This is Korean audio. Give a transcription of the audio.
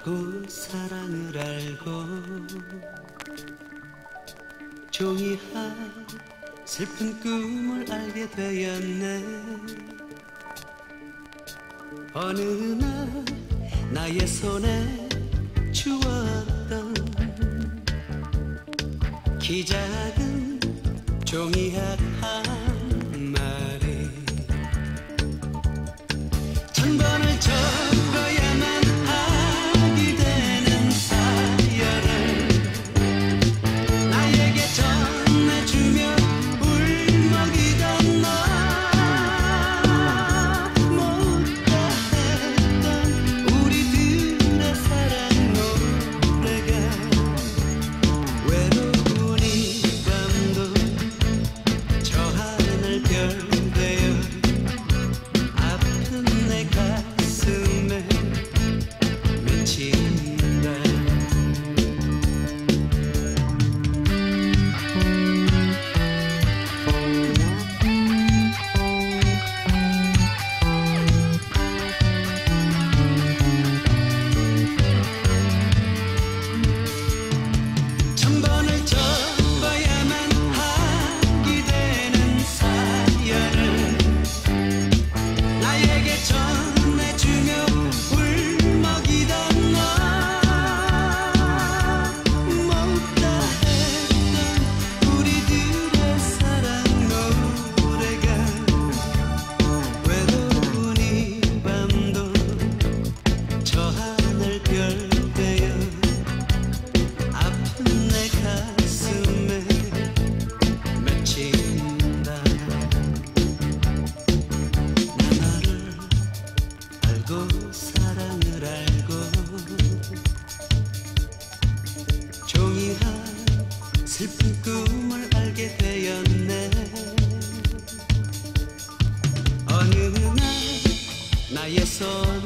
알고 사랑을 알고 종이한 슬픈 꿈을 알게 되었네. 어느 날 나의 손에 주었던 키 작은 종이학 한 마리, 천 번을 적어야만 하게 되는 사연을 나에게 전해주며 울먹이던 너, 못다 했던 우리들의 사랑 노래가 외로운 이 밤도 저 하늘 별 되어 아픈 내 가슴에 맺힌다. 천 번을 적어야만 하게 되는 사연을 나에게 전해주며 울먹이던 너, 못다 했던 우리들의 사랑 노래가 외로운 이 밤도 저 하늘 별 되어 아픈 내 가슴에 맺힌다. 나 너를 알고 사랑을 알고 종이한 슬픈 꿈을 알게 되었네. 어느 날 나의 손